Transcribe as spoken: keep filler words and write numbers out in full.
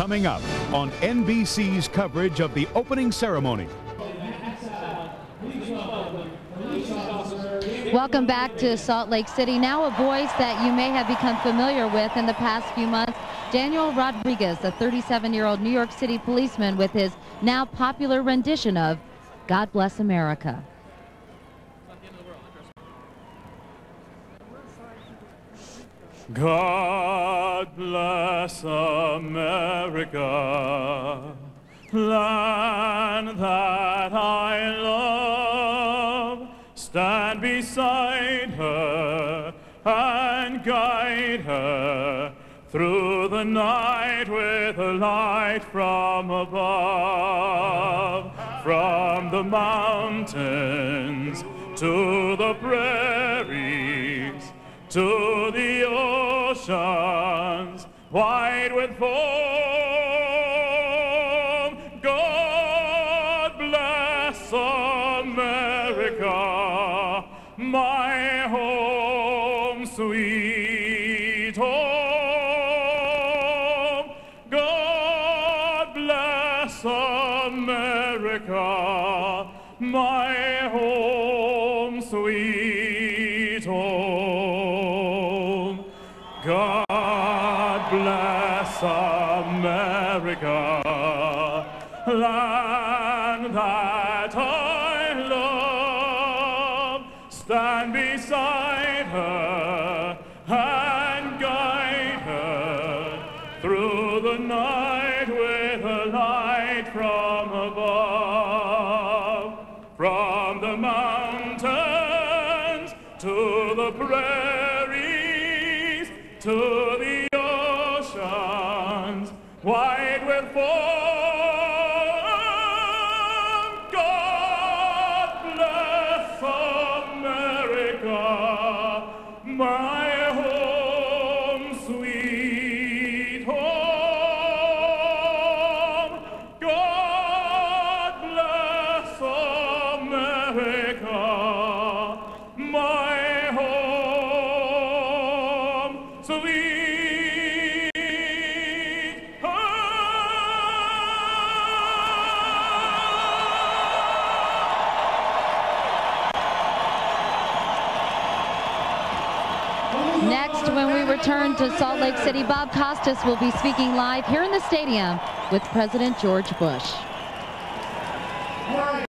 coming up on N B C's coverage of the opening ceremony. Welcome back to Salt Lake City. Now a voice that you may have become familiar with in the past few months. Daniel Rodriguez, a thirty-seven-year-old New York City policeman, with his now popular rendition of God Bless America. God bless America, land that I love. Stand beside her and guide her through the night with a light from above. From the mountains to the prairies, to the oceans wide with foam. God bless America, my home, sweet home. God bless America, my home, sweet home. God bless America, land that I love. Stand beside her and guide her through the night with a light from above. From the mountains to the prairies, to the oceans wide with foam. God bless America, my home, sweet home. God bless America, my home, sweet home. Next, when we return to Salt Lake City, Bob Costas will be speaking live here in the stadium with President George Bush.